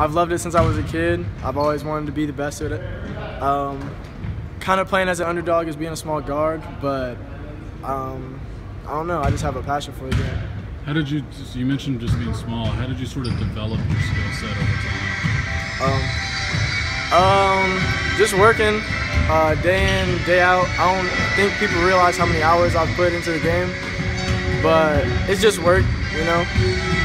I've loved it since I was a kid. I've always wanted to be the best at it. Kind of playing as an underdog is being a small guard, but I don't know. I just have a passion for the game. How did you mentioned just being small. How did you sort of develop your skill set over time? Just working day in, day out. I don't think people realize how many hours I've put into the game, but it's just work, you know.